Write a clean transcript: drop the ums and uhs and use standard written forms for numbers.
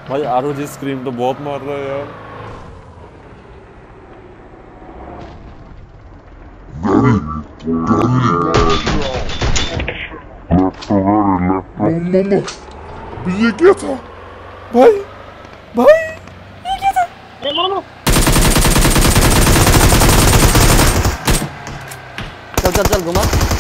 भाई ROG scream तो बहुत मार रहा है यार। ये क्या था भाई? भाई ये क्या था? चल चल चल घुमा।